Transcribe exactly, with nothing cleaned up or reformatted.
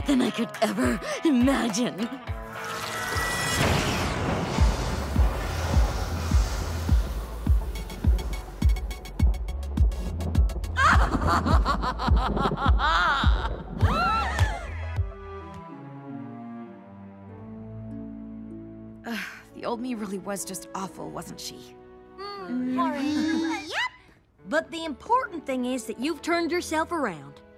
than I could ever imagine. The old me really was just awful, wasn't she? Mm, yep. But the important thing is that you've turned yourself around.